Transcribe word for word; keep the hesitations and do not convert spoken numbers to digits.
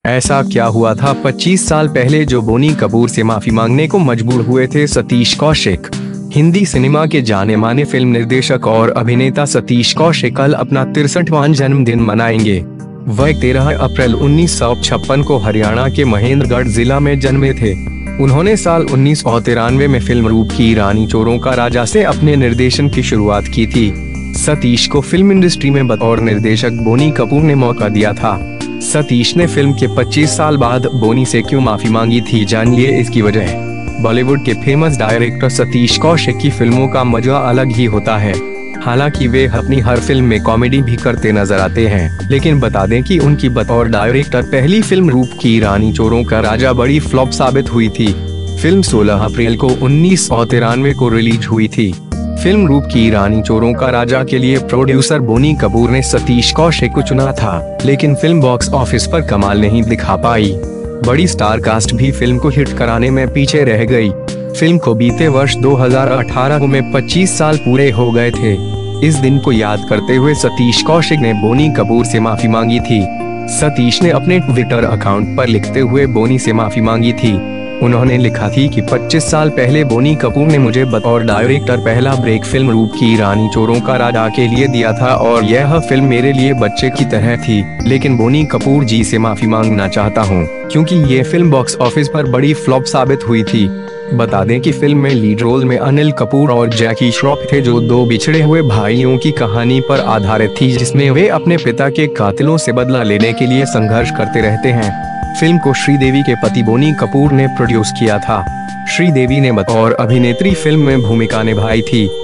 ऐसा क्या हुआ था पच्चीस साल पहले जो बोनी कपूर से माफी मांगने को मजबूर हुए थे सतीश कौशिक। हिंदी सिनेमा के जाने माने फिल्म निर्देशक और अभिनेता सतीश कौशिक कल अपना तिरसठवां जन्मदिन मनाएंगे। वह तेरह अप्रैल उन्नीस सौ छप्पन को हरियाणा के महेंद्रगढ़ जिला में जन्मे थे। उन्होंने साल उन्नीस सौ तिरानवे में फिल्म रूप की रानी चोरों का राजा से अपने निर्देशन की शुरुआत की थी। सतीश को फिल्म इंडस्ट्री में बतौर निर्देशक बोनी कपूर ने मौका दिया था। सतीश ने फिल्म के पच्चीस साल बाद बोनी से क्यों माफी मांगी थी, जानिए इसकी वजह। बॉलीवुड के फेमस डायरेक्टर सतीश कौशिक की फिल्मों का मजा अलग ही होता है। हालांकि वे अपनी हर फिल्म में कॉमेडी भी करते नजर आते हैं, लेकिन बता दें कि उनकी बतौर डायरेक्टर पहली फिल्म रूप की रानी चोरों का राजा बड़ी फ्लॉप साबित हुई थी। फिल्म सोलह अप्रैल को उन्नीस सौ तिरानवे को रिलीज हुई थी। फिल्म रूप की रानी चोरों का राजा के लिए प्रोड्यूसर बोनी कपूर ने सतीश कौशिक को चुना था, लेकिन फिल्म बॉक्स ऑफिस पर कमाल नहीं दिखा पाई। बड़ी स्टार कास्ट भी फिल्म को हिट कराने में पीछे रह गई। फिल्म को बीते वर्ष दो हज़ार अठारह में पच्चीस साल पूरे हो गए थे। इस दिन को याद करते हुए सतीश कौशिक ने बोनी कपूर से माफी मांगी थी। सतीश ने अपने ट्विटर अकाउंट पर लिखते हुए बोनी से माफी मांगी थी। उन्होंने लिखा थी कि पच्चीस साल पहले बोनी कपूर ने मुझे बतौर डायरेक्टर पहला ब्रेक फिल्म रूप की रानी चोरों का राजा के लिए दिया था और यह फिल्म मेरे लिए बच्चे की तरह थी, लेकिन बोनी कपूर जी से माफी मांगना चाहता हूं, क्योंकि ये फिल्म बॉक्स ऑफिस पर बड़ी फ्लॉप साबित हुई थी। बता दें कि फिल्म में लीड रोल में अनिल कपूर और जैकी श्रॉफ थे, जो दो बिछड़े हुए भाइयों की कहानी पर आधारित थी, जिसमें वे अपने पिता के कातिलों से बदला लेने के लिए संघर्ष करते रहते हैं। फिल्म को श्रीदेवी के पति बोनी कपूर ने प्रोड्यूस किया था। श्रीदेवी ने बतौर अभिनेत्री फिल्म में भूमिका निभाई थी।